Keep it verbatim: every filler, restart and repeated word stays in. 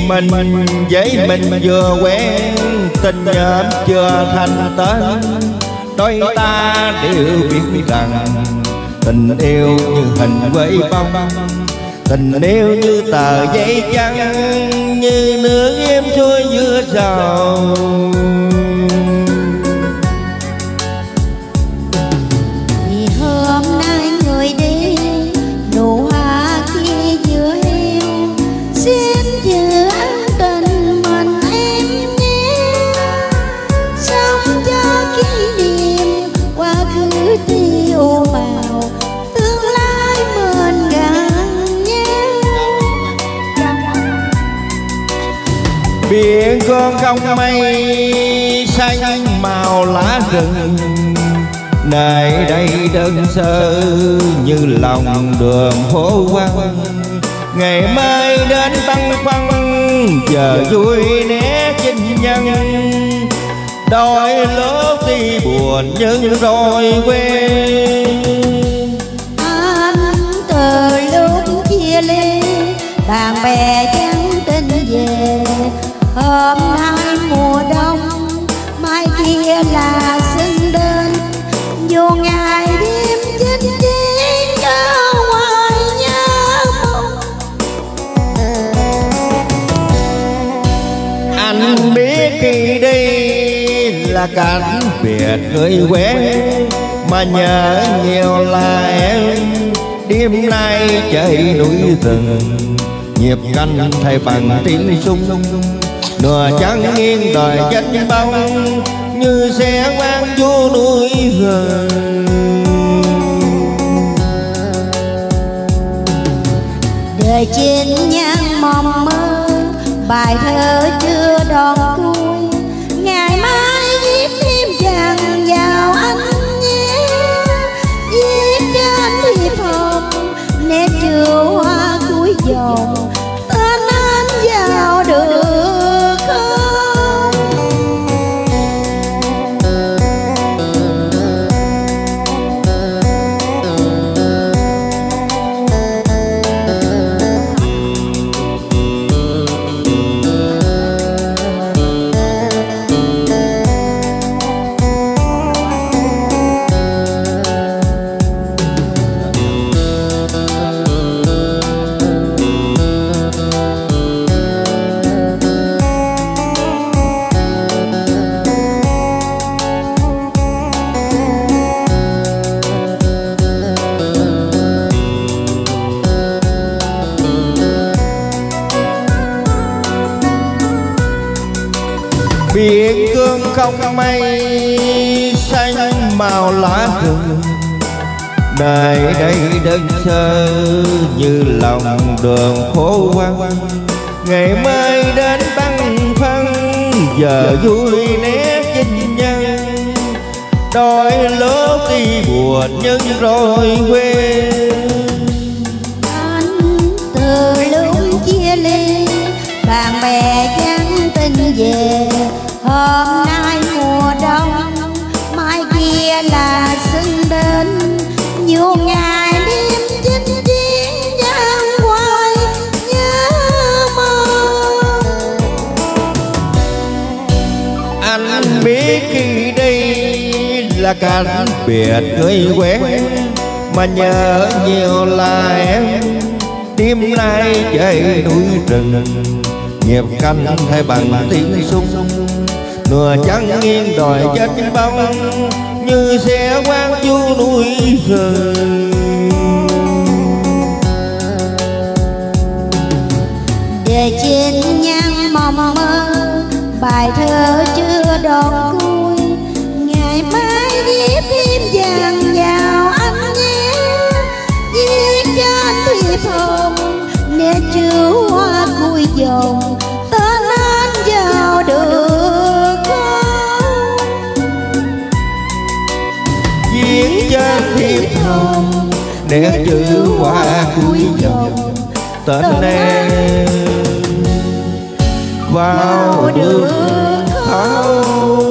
mình với mình vừa quen, tình nhóm chưa thành tên. Đôi ta đều biết rằng tình yêu như hình quay bông, tình yêu như tờ giấy trắng, như nước êm xuôi giữa sầu. Vì hôm nay người đi, nụ hoa kia giữa eo, xin giữ ân tình mình em nhé. Sống cho kỷ niệm quá khứ tiêu màu, tương lai mình gần nhau. Biển con không mây xanh màu lá rừng, nơi đây đơn sơ như lòng đường phố quang. Ngày mai đến băn khoăn, giờ vui né chinh nhân. Đôi lúc thì buồn nhưng rồi quên. Anh từ lúc chia ly, bạn bè chẳng tin về. Hôm nay mùa đông, mai kia là xuân đến. Dù ngày đêm chinh chiến cho hoài nhớ mong. Anh biết khi đi là cảnh biệt người quen, mà nhớ nhiều là em. Đêm nay chạy núi rừng, nhịp canh thay bằng tiếng súng. Nửa trắng nghiêng đời danh bóng, như xe quang vô núi rừng. Đời trên nhan mộng mơ, bài thơ chưa đón cuối. Ngày mai viết thêm dần vào anh nhé, viết cho anh thiệp hồng, nét chưa hoa cuối dòng, tên anh vào được không? Biển cương không mây xanh màu lá rừng, đời đây đơn sơ như lòng đường phố quang. Ngày mai đến băn khoăn, giờ vui né chinh nhân. Đôi lúc thì buồn nhưng rồi quên. Anh từ lúc chia ly, bạn bè chẳng tin về. Hôm nay mùa đông, mai kia là xuân đến. Nhiều ngày đêm chinh chiến gian hoài nhớ mong. Anh biết khi đi là cảnh biệt người quen, mà nhớ nhiều là em. Đêm nay chạy núi rừng, nhịp canh thay bằng tiếng súng. Nửa trắng nghiêng đòi chết bóng, như xe quang du núi rừng. Về trên nhan mộng mơ, bài thơ chưa đón cuối. Ngày mai viết thêm vàng vào anh nhé, viết cho anh thiệp hồng, nét chữ hoa cuối dòng, tên anh vào được không? Viết cho anh thiệp hồng, nét chữ hoa cuối dòng, tên em vào được không?